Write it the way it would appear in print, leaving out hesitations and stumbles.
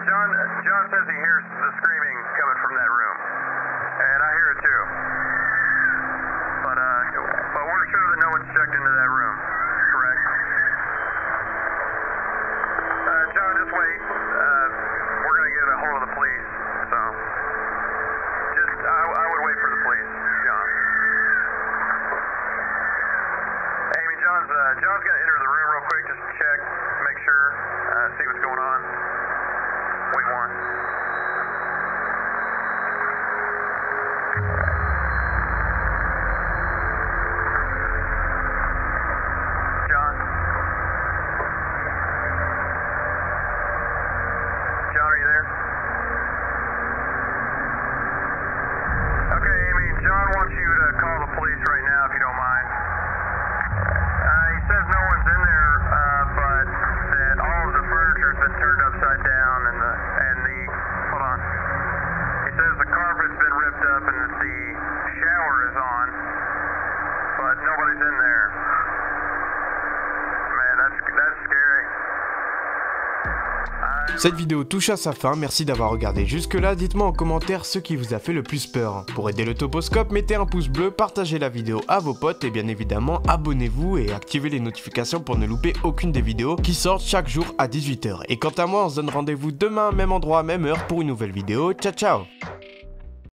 John says he hears the screaming coming from that room, and I hear it too. But we're sure that no one's checked into that room, correct? John, just wait. We're gonna get a hold of the police, so I would wait for the police, John. Amy, John's gonna enter the room real quick, just to check, make sure, see what's going on. Wait one. John? John, are you there? Okay, Amy, John wants you to call the police right now if you don't mind. He says no one's in there, but that all of the furniture's been turned upside down and the hold on. He says the carpet's been ripped up and that the shower is on, but nobody's in there. Man, that's scary. Cette vidéo touche à sa fin, merci d'avoir regardé jusque là, dites-moi en commentaire ce qui vous a fait le plus peur. Pour aider le Toposcope, mettez un pouce bleu, partagez la vidéo à vos potes et bien évidemment abonnez-vous et activez les notifications pour ne louper aucune des vidéos qui sortent chaque jour à 18 h. Et quant à moi, on se donne rendez-vous demain, même endroit, même heure pour une nouvelle vidéo. Ciao ciao!